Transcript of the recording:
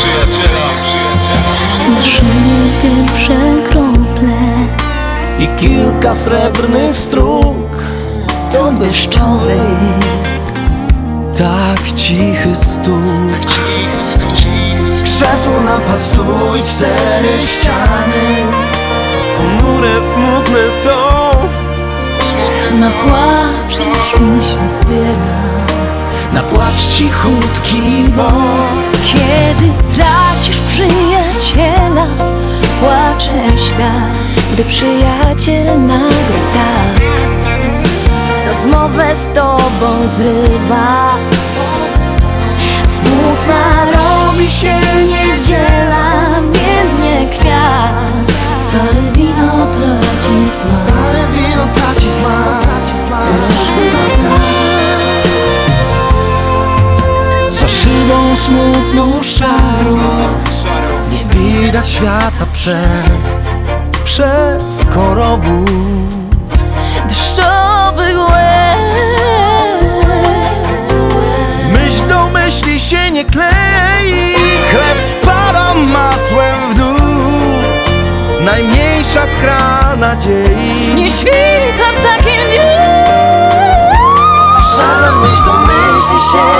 Na szyję pierwsze krople i kilka srebrnych stróg. do deszczowy, Tak cichy stuk. Krzesło na pastój, 4 ściany ponure, smutne są. na płacz już im się zbiera. Na płacz cichutki, bo Kiedy tracisz przyjaciela, płacze świat. Gdy przyjaciel nagle tak rozmowę z tobą zrywa, smutna robi się niedziela, mięknie kwiat. Stare wino traci smak. Stare wino traci smak. Też bywa tak. za szybą smutną szarą Nie widać świata przez korowód Deszczowych łez. Myśl do myśli się nie klei, chleb spada masłem w dół. Najmniejsza skra nadziei Nie świta w takim dniu. Żadna myśl do myśli się